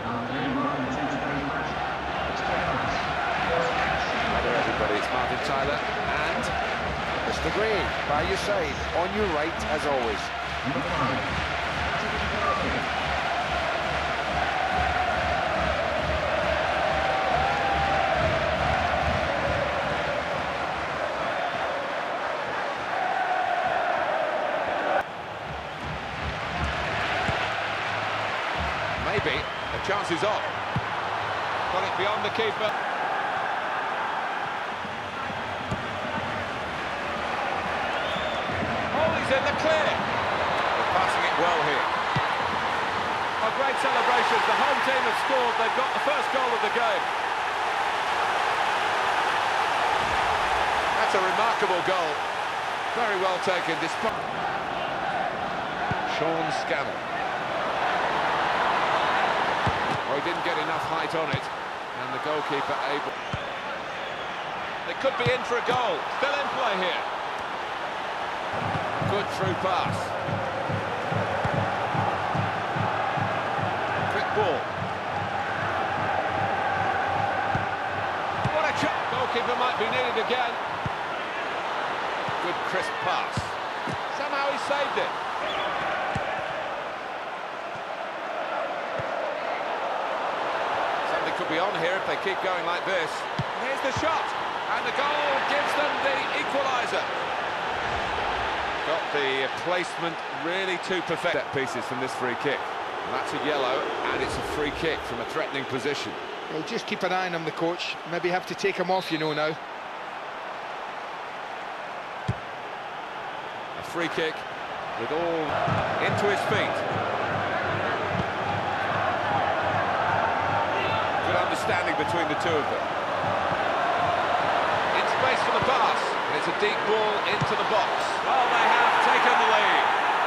Everybody, it's Martin Tyler and Mr. Green by your side, on your right as always. Maybe the chance is on. Got it beyond the keeper. Oh, he's in the clear. They're passing it well here. A great celebration. The home team have scored. They've got the first goal of the game. That's a remarkable goal. Very well taken. Despite Sean Scannell. He didn't get enough height on it, and the goalkeeper able. They could be in for a goal. Still in play here. Good through pass. Quick ball. What a shot! Goalkeeper might be needed again. Good crisp pass. Somehow he saved it. Could be on here if they keep going like this. Here's the shot, and the goal gives them the equaliser. Got the placement really too perfect. Set pieces from this free kick. And that's a yellow, and it's a free kick from a threatening position. Well, just keep an eye on him, the coach. Maybe have to take him off, you know, now. A free kick with all into his feet. Understanding between the two of them. In space for the pass, and it's a deep ball into the box. Well, they have taken the lead.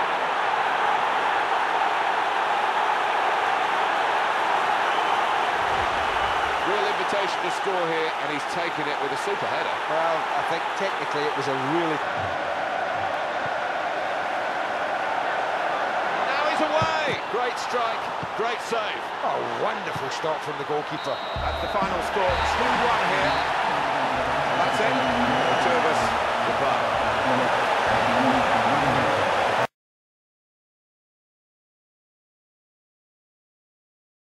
Real invitation to score here, and he's taken it with a super header. Well, I think technically it was a really... Now he's away! Great strike, great save. Oh, wonderful stop from the goalkeeper. That's the final score.